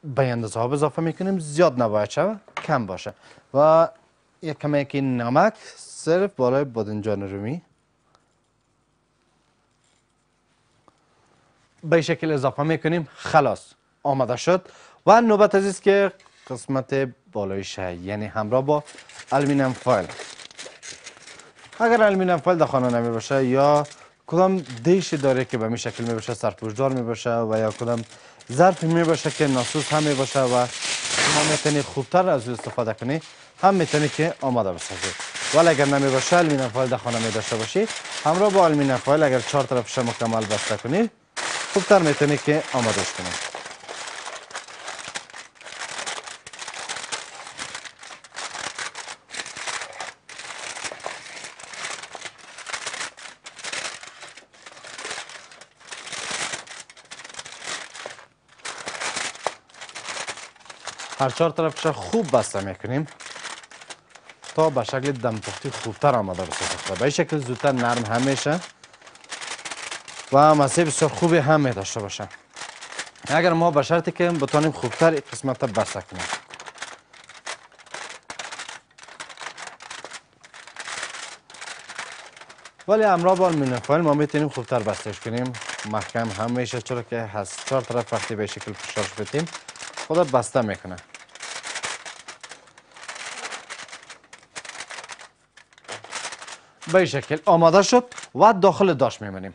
به اندازه آب اضافه میکنیم، زیاد نباید شود، کم باشه. و یک کمی نمک صرف بالای بادنجان رومی به شکل اضافه میکنیم. خلاص آماده شد و نوبت از است که قسمت بالایش، یعنی همراه با آلومینیوم فویل. اگر آلومینیوم فویل در خانه نمی باشه یا کدام دیشی داره که به می شکل می باشه، سرپوشدار می باشه و یا کدام ظرفی می باشه که ناسوس هم می باشه و شما میتونید خوبتر از او استفاده کنی، هم میتونید که آماده بسازید. ولی اگر نمی باشه آلومینیوم فویل در خانه می داشته باشی، همراه با آلومینیوم فویل اگر 4 طرفش مکمل بسته کنی، خوبتر میتونید که آمادهش کنید. هر 4 طرفش خوب بسته میکنیم تا به شکل دمپختی خوبتر آماده بسازد. به این شکل زودتر نرم هم میشه و مزه بسیار خوبی هم می داشته باشه. اگر ما به شرطی که بتونیم خوبتر قسمت بسته کنیم. ولی همراه با آلومینیوم فویل ما میتونیم خوبتر بستش کنیم، محکم هم میشه، چرا که از 4 طرف وقتی به شکل فشارش بدیم خودت بسته میکنه. به این شکل آماده شد و داخل داش میمونیم.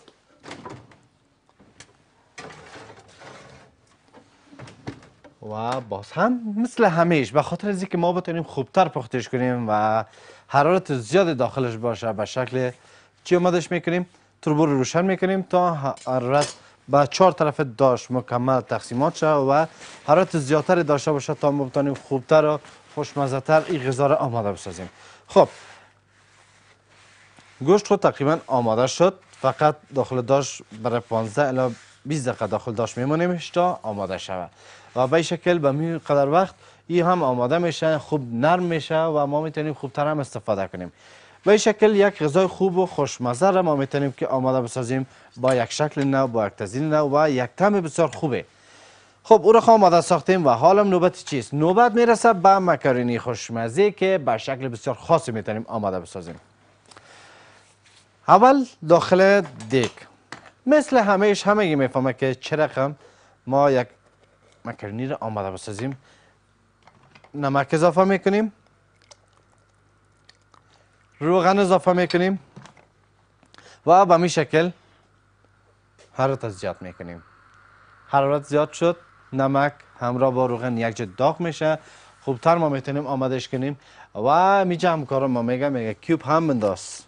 و باز هم مثل همیشه به خاطر از اینکه ما بتونیم خوبتر پختش کنیم و حرارت زیاد داخلش باشه، به شکل چی آمادش میکنیم؟ تربو رو روشن میکنیم تا حرارت به 4 طرف داش مکمل تقسیمات شه و حرارت زیادتر داشته باشه تا ما بتونیم خوبتر و خوشمزه تر این غذا رو آماده بسازیم. خب گوشت خود تقریبا آماده شد، فقط داخل داش برای 15 الی 20 دقیقه داخل داش میمونیمش تا آماده شود و به این شکل به می قدر وقت این هم آماده میشه، خوب نرم میشه و ما میتونیم خوبتر هم استفاده کنیم. به این شکل یک غذای خوب و خوشمزه را ما میتونیم که آماده بسازیم با یک شکل نو، با یک تزیین نو و یک طعم بسیار خوبه. خب او را آماده ساختیم و حالا نوبت چیست؟ نوبت میرسه به مکارونی خوشمزه که به شکل بسیار خاصی میتونیم آماده بسازیم. اول داخل دیگ مثل همگی میفهمه که چه رقم ما یک مکارونی را آماده بسازیم. نمک اضافه میکنیم، روغن اضافه میکنیم و به می شکل حرارت زیاد میکنیم. حرارت زیاد شد، نمک همراه با روغن یک جا داغ میشه، خوبتر ما میتونیم آمادش کنیم و میجه همکارم ما میگه کیوب هم بنداز.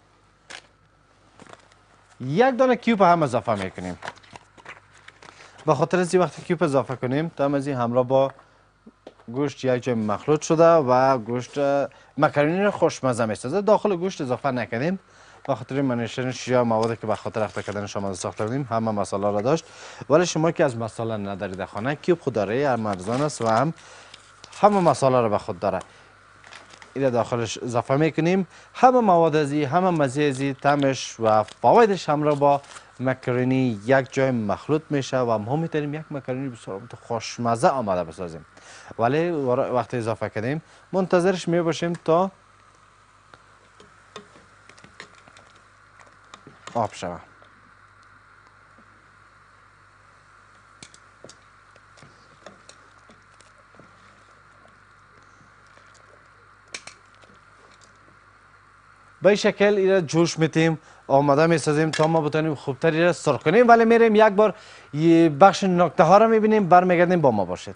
یک دانه کیوب هم اضافه میکنیم. به خاطر از وقتی کیوب اضافه کنیم تا از این همراه با گوشت یک جای مخلوط شده و گوشت مکارونی رو خوشمزه میسازه. داخل گوشت اضافه نکنیم به خاطر منشنش یا موادی که به خاطر اخته کردنش آماده ساخته کردیم، همه مساله را داشت. ولی شما که از مساله ندارید در خانه، کیوب خود داره، هم ارزان است و همه مساله را به خود داره. این داخلش اضافه میکنیم، همه مواد ازی، همه مزه ازی، طعمش و فوایدش همراه با مکارونی یک جای مخلوط میشه و ما میتونیم یک مکارونی بسیار خوشمزه آماده بسازیم. ولی وقتی اضافه کردیم منتظرش میباشیم تا آب شود. به این شکل این را جوش میتیم، آماده میسازیم تا ما بتونیم خوبتر این را سرخ کنیم. ولی میریم یک بار یه بخش نکته ها را میبینیم، برمیگردیم با ما باشید.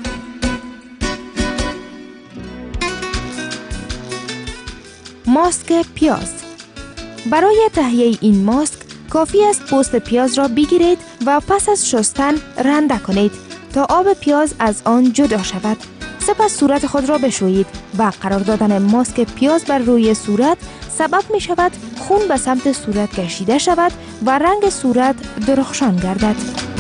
ماسک پیاز. برای تهیه این ماسک کافی است پوست پیاز را بگیرید و پس از شستن رنده کنید تا آب پیاز از آن جدا شود. سپس صورت خود را بشویید و قرار دادن ماسک پیاز بر روی صورت سبب می شود خون به سمت صورت کشیده شود و رنگ صورت درخشان گردد.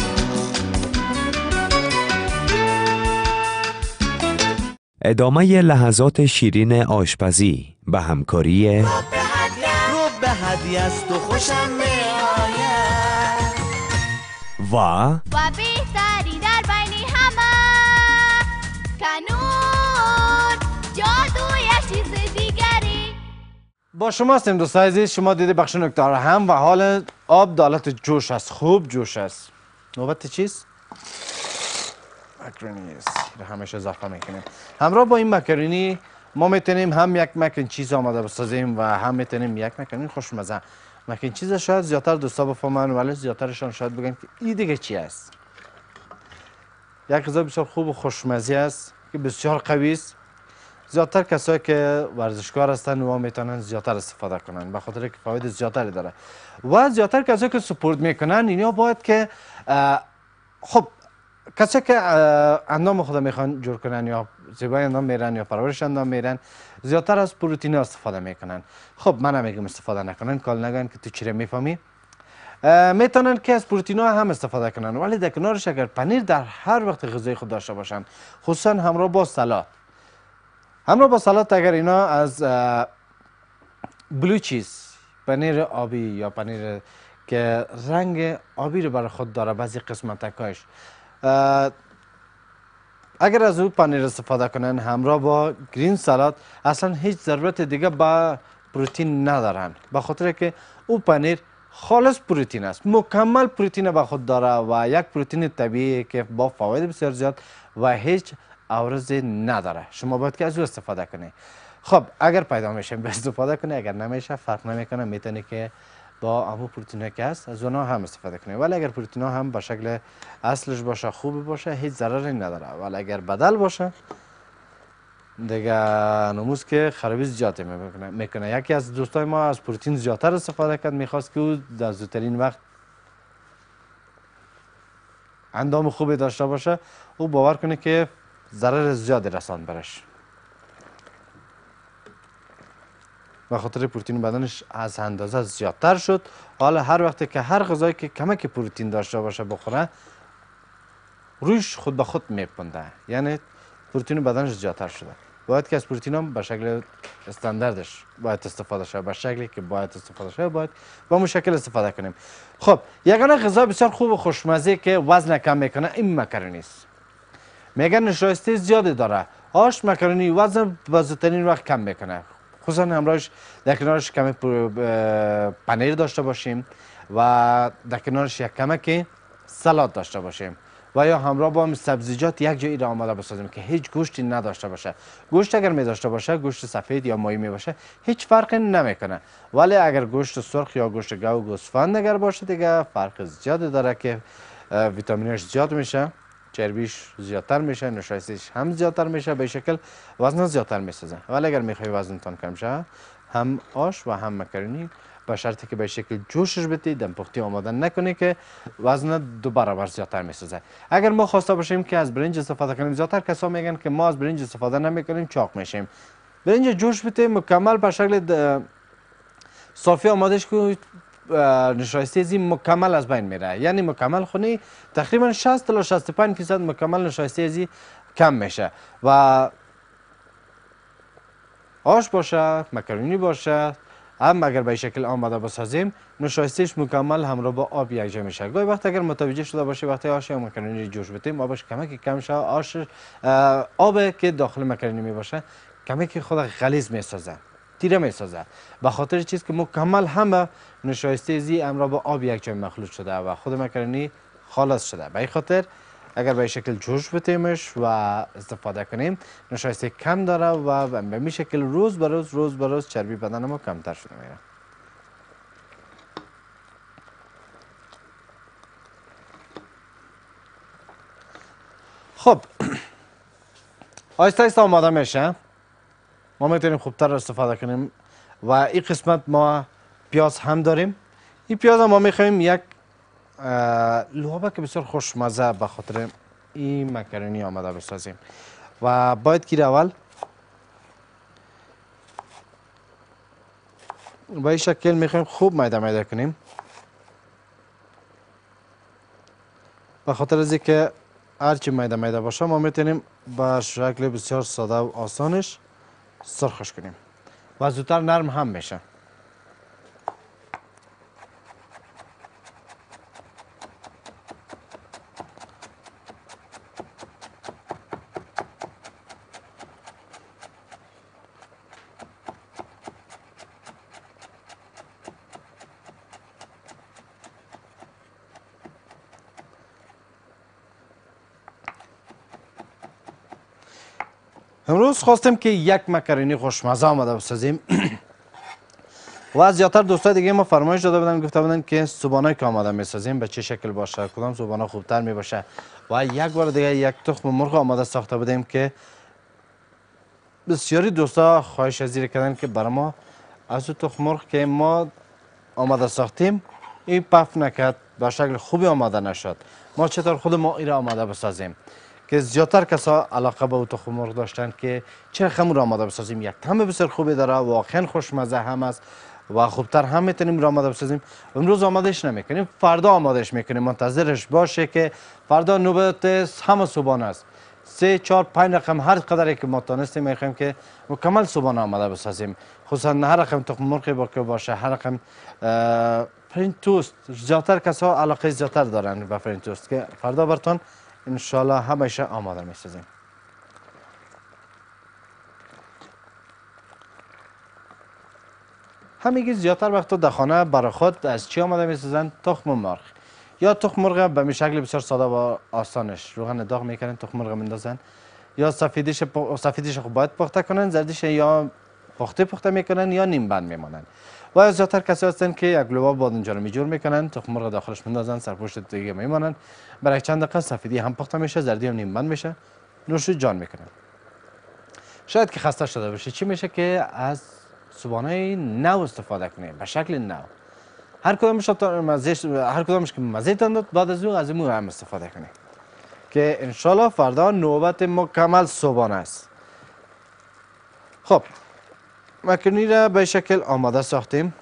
ادامه لحظات شیرین آشپزی به همکاری رو به هدیه است و خوشم می آید و بهتری در بین همه کنون جادو یه چیز دیگری. با شما هستیم دوستان عزیز. شما دیده بخش نکته رو هم و حال آب دالت جوش است، خوب جوش است. نوبت چیست؟ مکرونی است. همیشه اضافه میکنیم. همراه با این مکرونی ما میتونیم هم یک مکرون چیز آماده بسازیم و هم میتونیم یک مکرونی خوشمزه. مکرون چیز شاید زیادتر دوستا بفهمن ولی زیادترشان شاید بگن که این دیگه چی است. یک غذا بسیار خوب و خوشمزه است که بسیار قوی است. زیادتر کسایی که ورزشکار هستن و میتونن زیادتر استفاده کنن به خاطر که فواید زیادتری داره و زیادتر کسایی که سپورت میکنن اینا باید که خب کسایی که اندام خود میخوان جور کنن یا زیبای اندام میرن یا پرورش اندام میرن زیادتر از پروتئین استفاده میکنن. خب من نمیگم استفاده نکنن، کال نگن که تو چیره میفهمی. میتونن که از پروتئین ها هم استفاده کنن ولی در کنارش اگر پنیر در هر وقت غذای خود داشته باشن خصوصا همراه با سلات. همراه با سلات اگر اینا از بلو چیز پنیر آبی یا پنیر که رنگ آبی رو برای خود داره بعضی قسمتکاش اگر از او پنیر استفاده کنن همراه با گرین سالاد اصلا هیچ ضرورت دیگه با پروتئین ندارن به خاطر که او پنیر خالص پروتئین است، مکمل پروتئین به خود داره و یک پروتئین طبیعی که با فواید بسیار زیاد و هیچ عوارض نداره. شما باید که از او استفاده کنید. خب اگر پیدا میشه به استفاده کنید، اگر نمیشه فرق نمیکنه، میتونی که با همون پروتئین که هست از اونها هم استفاده کنید. ولی اگر پروتئین هم به شکل اصلش باشه خوب باشه هیچ ضرری نداره ولی اگر بدل باشه دیگه نموز که خرابی زیادی میکنه. یکی از دوستای ما از پروتئین زیادتر استفاده کرد، میخواست که او در زودترین وقت اندام خوبی داشته باشه. او باور کنه که ضرر زیادی رساند برش به خاطر پروتئین بدنش از اندازه زیادتر شد. حالا هر وقتی که هر غذایی که کمک پروتئین داشته باشه بخوره روش خود به خود میپنده، یعنی پروتئین بدنش زیادتر شده. باید که از پروتئین هم به شکل استانداردش باید استفاده شه، به شکلی که باید استفاده شه باید با اون شکل استفاده کنیم. خب یگانه غذا بسیار خوب و خوشمزه که وزن کم میکنه این مکرونی است. میگن نشایسته زیادی داره. آش مکرونی وزن به زودترین وقت کم میکنه، خصوصا همراهش در کنارش کمی پنیر داشته باشیم و در کنارش یک کمک سلات داشته باشیم و یا همراه با سبزیجات یک جایی را آماده بسازیم که هیچ گوشتی نداشته باشه. گوشت اگر می داشته باشه، گوشت سفید یا ماهی می باشه هیچ فرقی نمیکنه، ولی اگر گوشت سرخ یا گوشت گاو و گوسفند اگر باشه دیگه فرق زیادی داره که ویتامینش زیاد میشه، چربیش زیادتر میشه، نشایستش هم زیادتر میشه، به شکل وزن زیادتر میسازه. ولی اگر میخوای وزنتان کم شه هم آش و هم مکرونی به شرطی که به شکل جوشش بدی، دم پختی آماده نکنی که وزن دو برابر زیادتر میسازه. اگر ما خواسته باشیم که از برنج استفاده کنیم، زیادتر کسا میگن که ما از برنج استفاده نمیکنیم چاق میشیم. برنج جوش بدی مکمل به شکل صافی آمادهش که نشایسته زی مکمل از بین میره، یعنی مکمل خونی تقریبا 60 تا 65% مکمل نشایسته زی کم میشه. و آش باشه، مکرونی باشه، هم اگر به شکل آماده بسازیم نشایستش مکمل همراه با آب یکجا میشه. گاهی وقت اگر متوجه شده باشه وقتی آش یا مکرونی جوش بدیم آبش کمک کم شه، آش آب که داخل مکرونی می باشه کمک خود غلیظ میسازه، تیره میسازه، به خاطر چیز که مکمل همه نشایسته زی همراه با آب یکجا مخلوط شده و خود مکرونی خالص شده. به این خاطر اگر به شکل جوش بتیمش و استفاده کنیم نشایسته کم داره و به این شکل روز به روز چربی بدن ما کمتر شده میره. خب آهسته آهسته آماده میشه. ما میتونیم خوبتر استفاده کنیم و این قسمت ما پیاز هم داریم. این پیاز ما میخوایم یک لعابه که بسیار خوشمزه به خاطر این مکرونی آماده بسازیم و باید که اول با این شکل میخوایم خوب میده میده کنیم به خاطر از اینکه هرچی میده میده باشه ما میتونیم با شکل بسیار ساده و آسانش سرخش کنیم و زودتر نرم هم میشه. امروز خواستیم که یک مکرونی خوشمزه آماده بسازیم و از زیادتر دوستای دیگه ما فرمایش داده بودن، گفته بودن که صبحانه که آماده میسازیم به چه شکل باشه، کدام صبحانه خوبتر می باشه. و یک بار دیگه یک تخم مرغ آماده ساخته بودیم که بسیاری دوستا خواهش از کردن که برای ما از تخم مرغ که ما آماده ساختیم این پف نکرد، به شکل خوبی آماده نشد. ما چطور خود ما این را آماده بسازیم که زیادتر کسا علاقه به تخم مرغ داشتن که چه خمر را آماده بسازیم. یک طعم بسیار خوبی داره، واقعا خوشمزه هم است و خوبتر هم میتونیم را آماده بسازیم. امروز آمادهش نمیکنیم، فردا آمادهش میکنیم. منتظرش باشه که فردا نوبت همه صبحانه است. 3 4 5 رقم هر قدری که ما تانستیم میخوایم که مکمل صبحانه آماده بسازیم. خصوصا هر رقم تخم مرغ باشه، هر رقم فرین توست. زیادتر کسا علاقه زیادتر دارن به فرین توست که فردا براتون ان شاء الله همیشه آماده میسازیم. همگی زیادتر وقتا در خانه برای خود از چی آماده میسازن؟ تخم مرغ. یا تخم مرغ به می شکل بسیار ساده و آسانش روغن داغ میکنن، تخم مرغ میندازن، یا سفیدیش خب باید پخته کنن، زردیش یا پخته میکنن یا نیم بند میمانن. و زیادتر کسی هستن که یک لوباب بادنجان رو میجور میکنن، تخم مرغ داخلش میندازن، سرپوشت دیگه میمانن. برای چند دقیقه سفیدی هم پخته میشه، زردی هم نیم بند میشه، نوش جان میکنن. شاید که خسته شده باشه، چی میشه که از صبحانه نو استفاده کنیم به شکل نو. هر کدامش که مزه داد، بعد از اون هم استفاده کنیم که انشالله فردا نوبت مکمل صبحانه است. خب مکرونی را به شکل آماده ساختیم.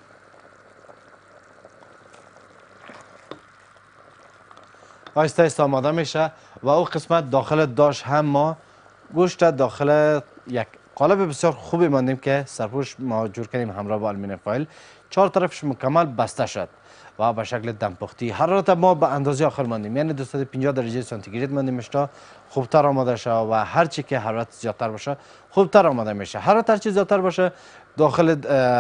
آهسته آهسته آماده میشه و او قسمت داخل داش هم ما گوشت داخل یک قالب بسیار خوبی ماندیم که سرپوش ما جور کنیم همراه با آلومینیوم فایل. 4 طرفش مکمل بسته شد و به شکل دمپختی. حرارت ما به اندازه آخر ماندیم، یعنی 250 درجه سانتیگراد ماندیمش تا خوبتر آماده شه و هر چی که حرارت زیادتر باشه خوبتر آماده میشه. حرارت هر چی زیادتر باشه داخل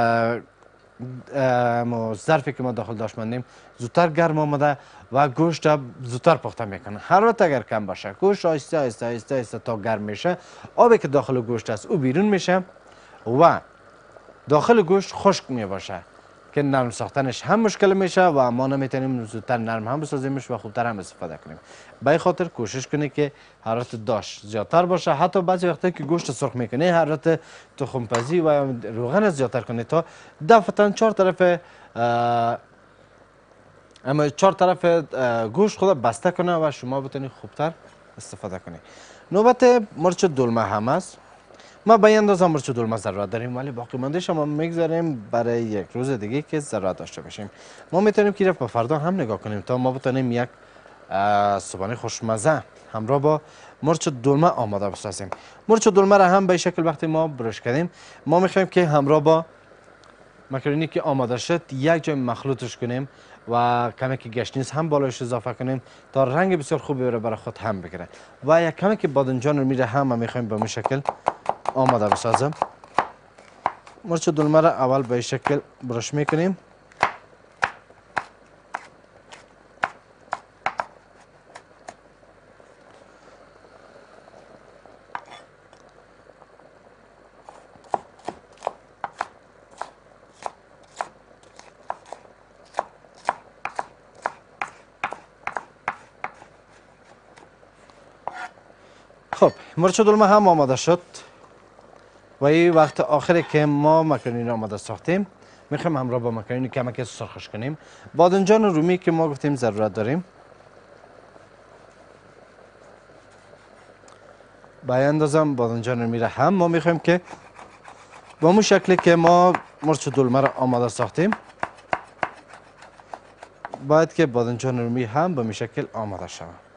ظرفی که ما داخل داشت ماندیم زودتر گرم آمده و گوشت زودتر پخته میکنه. حرارت اگر کم باشه گوشت آهسته آهسته تا گرم میشه، آبی که داخل گوشت است او بیرون میشه و داخل گوشت خشک می باشه که نرم ساختنش هم مشکل میشه و ما نمیتونیم زودتر نرم هم بسازیمش و خوبتر هم استفاده کنیم. به این خاطر کوشش کنید که حرارت داش زیادتر باشه. حتی بعضی وقتا که گوشت سرخ میکنه حرارت تخم‌پزی و روغن زیادتر کنید تا دفعتا 4 طرف گوشت خود بسته کنه و شما بتونید خوبتر استفاده کنید. نوبت مرچ دلمه هم است. ما به این اندازه مرچ دلمه ضرورت داریم ولی باقی مانده شما میگذاریم برای یک روز دیگه که ضرورت داشته باشیم. ما میتونیم که به فردا هم نگاه کنیم تا ما بتونیم یک صبحانه خوشمزه همراه با مرچ دلمه آماده بسازیم. مرچ دلمه را هم به شکل وقتی ما برش کردیم ما میخوایم که همراه با مکرونی که آماده شد یک جای مخلوطش کنیم و کمی که گشنیز هم بالایش اضافه کنیم تا رنگ بسیار خوبی رو برای خود هم بگیره و یک کمی که بادنجان رو میره هم میخوایم به این شکل آماده بسازم. مرچ دلمه را اول به این شکل برش میکنیم. خب مرچ دلمه هم آماده شد و این وقت آخری که ما مکرونی را آماده ساختیم میخوایم همراه با مکرونی کمک سرخش کنیم. بادنجان رومی که ما گفتیم ضرورت داریم به اندازه بادنجان رومی را هم ما میخوایم که با اون شکلی که ما مرچ دلمه را آماده ساختیم باید که بادنجان رومی هم به این شکل آماده شود.